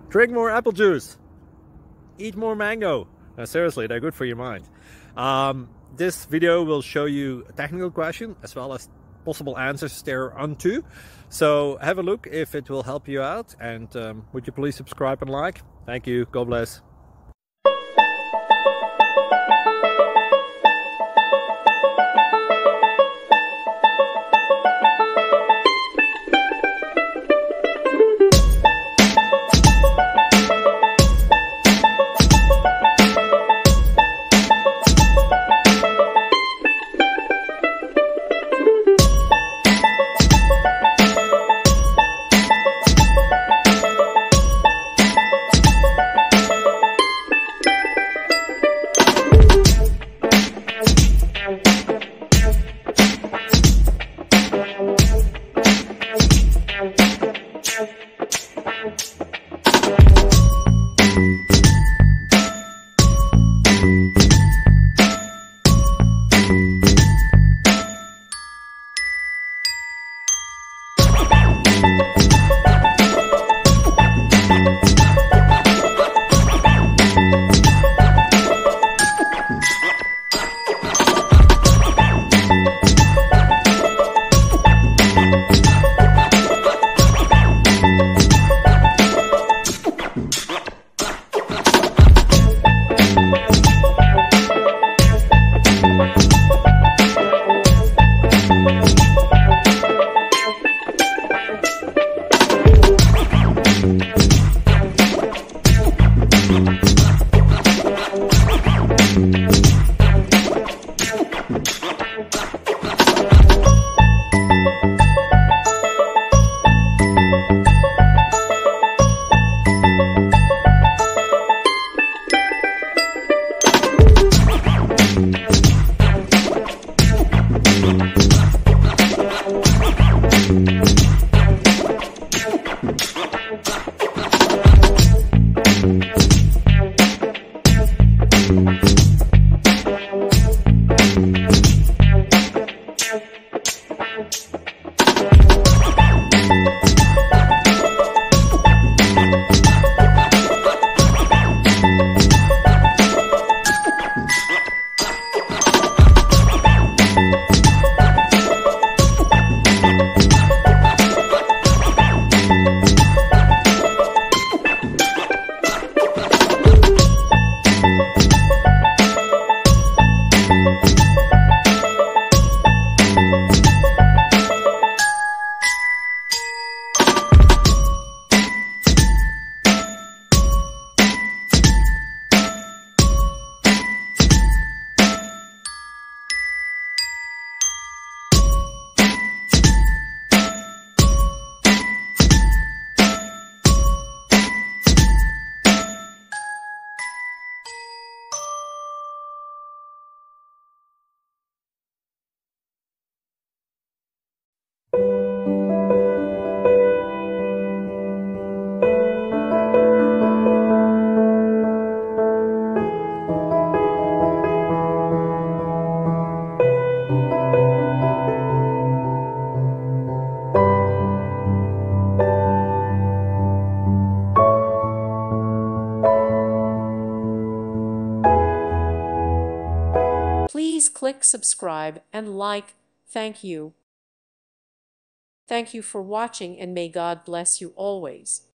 Drink more apple juice. Eat more mango. No, seriously, they're good for your mind. This video will show you a technical question as well as possible answers thereunto. So have a look if it will help you out, and would you please subscribe and like? Thank you. God bless. Please click subscribe and like. Thank you. Thank you for watching, and may God bless you always.